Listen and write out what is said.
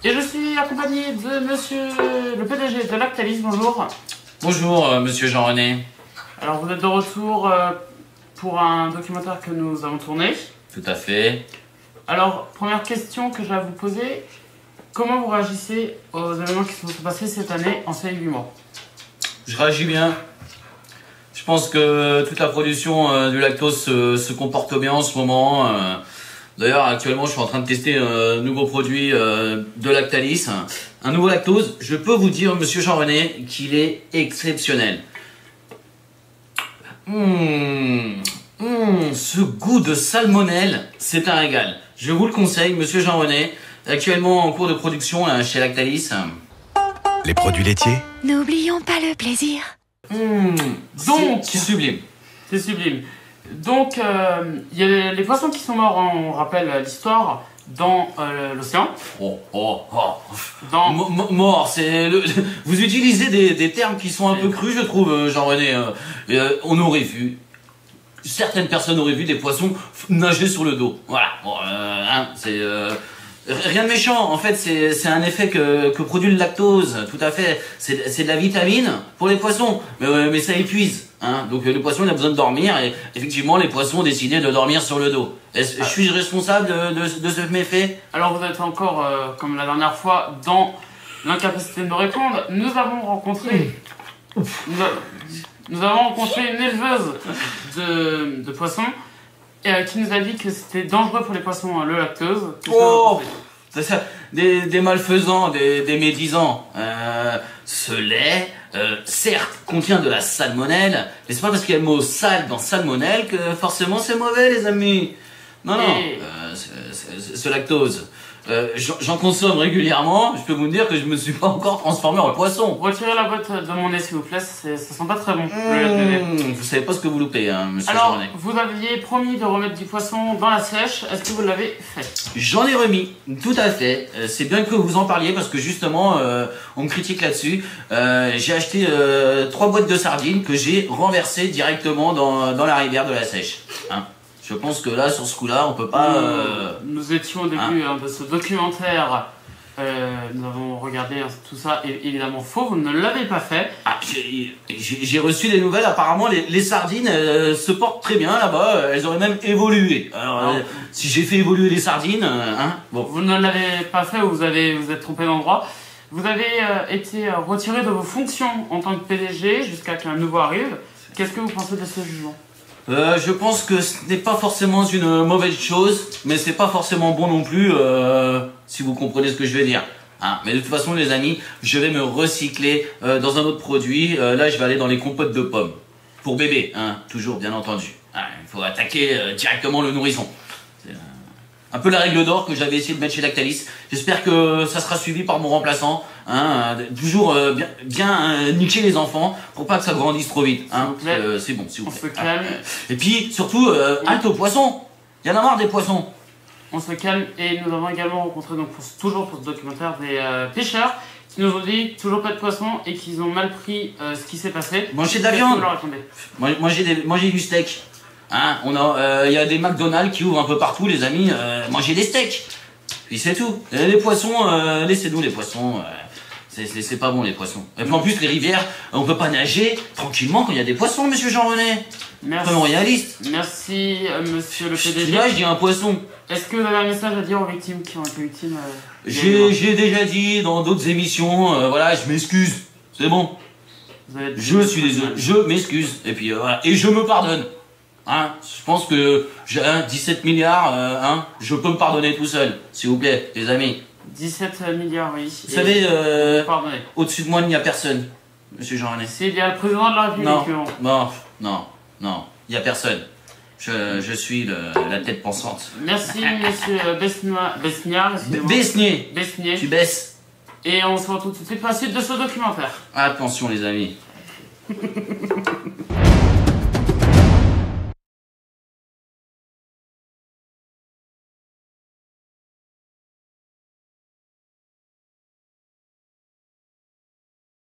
Et je suis accompagné de monsieur le PDG de Lactalis, bonjour. Bonjour, monsieur Jean-René. Alors vous êtes de retour pour un documentaire que nous avons tourné. Tout à fait. Alors, première question que j'ai à vous poser, comment vous réagissez aux événements qui se sont passés cette année en ces 8 mois? Je réagis bien. Je pense que toute la production du lactose se comporte bien en ce moment. D'ailleurs, actuellement, je suis en train de tester un nouveau produit de Lactalis. Un nouveau lactose. Je peux vous dire, monsieur Jean-René, qu'il est exceptionnel. Ce goût de salmonelle, c'est un régal. Je vous le conseille, monsieur Jean-René. Actuellement en cours de production chez Lactalis. Les produits laitiers. N'oublions pas le plaisir. Donc, c'est sublime. c'est sublime. Donc, il y a les poissons qui sont morts, hein, on rappelle l'histoire, dans l'océan. Dans... Mort, c'est vous utilisez des termes qui sont un peu crus, je trouve, Jean-René. On aurait vu, certaines personnes auraient vu des poissons nager sur le dos. Voilà. Bon, c'est rien de méchant. En fait, c'est un effet que produit le lactose. Tout à fait. C'est de la vitamine pour les poissons, mais ça épuise. Hein. Donc le poisson il a besoin de dormir et effectivement les poissons ont décidé de dormir sur le dos. Suis-je responsable de ce méfait? Alors vous êtes encore, comme la dernière fois, dans l'incapacité de nous répondre. Nous avons rencontré une éleveuse de poissons qui nous a dit que c'était dangereux pour les poissons le lactose. C'est ça, des malfaisants, des médisants. Ce lait, certes, contient de la salmonelle, mais c'est pas parce qu'il y a le mot sale dans salmonelle que forcément c'est mauvais, les amis. Non, ce lactose. J'en consomme régulièrement, je peux vous dire que je me suis pas encore transformé en poisson. Retirez la boîte de mon nez s'il vous plaît, ça sent pas très bon. Vous savez pas ce que vous loupez, hein, monsieur Alors, Jean-René. vous aviez promis de remettre du poisson dans la sèche, est-ce que vous l'avez fait? J'en ai remis, tout à fait. C'est bien que vous en parliez parce que justement, on me critique là-dessus. J'ai acheté 3 boîtes de sardines que j'ai renversées directement dans la rivière de la Seiche. Hein. Je pense que là, sur ce coup-là, on peut pas... Nous étions au début de ce documentaire, nous avons regardé tout ça, et évidemment faux, vous ne l'avez pas fait. Ah, j'ai reçu des nouvelles, apparemment les sardines se portent très bien là-bas, elles auraient même évolué. Alors, si j'ai fait évoluer les sardines, bon. Vous ne l'avez pas fait ou vous êtes trompé d'endroit. Vous avez été retiré de vos fonctions en tant que PDG jusqu'à qu'un nouveau arrive. Qu'est-ce que vous pensez de ce jugement? Je pense que ce n'est pas forcément une mauvaise chose, mais c'est pas forcément bon non plus, si vous comprenez ce que je veux dire. Hein, mais de toute façon, les amis, je vais me recycler dans un autre produit. Là, je vais aller dans les compotes de pommes. Pour bébé, hein, toujours, bien entendu. Il faut attaquer directement le nourrisson. C'est un peu la règle d'or que j'avais essayé de mettre chez Lactalis. J'espère que ça sera suivi par mon remplaçant. Hein, toujours bien niquer les enfants pour pas que ça grandisse trop vite. Hein. C'est bon, s'il vous plaît. On se calme. Et puis, surtout, halte aux poissons. Il y en a marre des poissons. On se calme et nous avons également rencontré, donc toujours pour ce documentaire, des pêcheurs qui nous ont dit toujours pas de poissons et qu'ils ont mal pris ce qui s'est passé. Manger de la viande. Manger du steak. Hein, y a des McDonald's qui ouvrent un peu partout, les amis. Mangez des steaks. Puis c'est tout. Les poissons, laissez-nous les poissons. C'est pas bon les poissons. Et puis en plus les rivières, on peut pas nager tranquillement quand il y a des poissons, monsieur Jean-René. Merci. Vraiment réaliste. Merci monsieur le PDG. Là je dis un poisson. Est-ce que vous avez un message à dire aux victimes qui ont été victimes J'ai déjà dit dans d'autres émissions, voilà, je m'excuse. C'est bon. Je suis désolé, je m'excuse. Et puis voilà, et je me pardonne. Hein, je pense que j'ai 17 milliards, je peux me pardonner tout seul, s'il vous plaît, les amis. 17 milliards, oui. Vous savez, au-dessus de moi, il n'y a personne, monsieur Jean-René. Il y a le président de la République. Non, il n'y a personne. Je suis la tête pensante. Merci, monsieur Besniard. Besnier. Tu baisses. Et on se retrouve tout de suite pour la suite de ce documentaire. Attention, les amis.